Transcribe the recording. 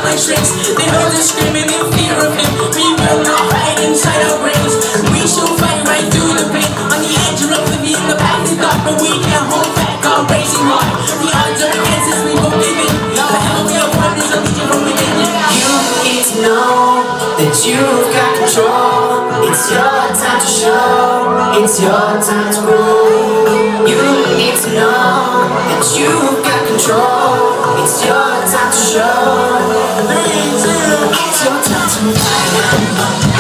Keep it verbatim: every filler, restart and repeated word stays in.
like strings. They heard us screaming in fear of him. We will not hide inside our brains. We shall fight right through the pain. On the edge of oblivion, the path is dark, but we can't hold back our racing heart. The odds are against us, we won't give in. The hell we are one is a legion from within. You need to know that you've got control. It's your time to show. It's your time to grow. You need to know that you've got control. It's your time to show. It's your time to